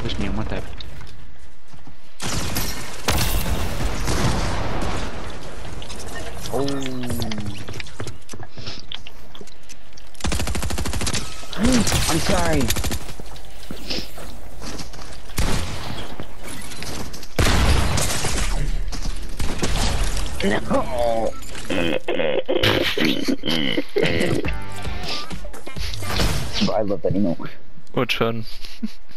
push me on one tap. Oh. I'm sorry. No. I love that emote. Which one?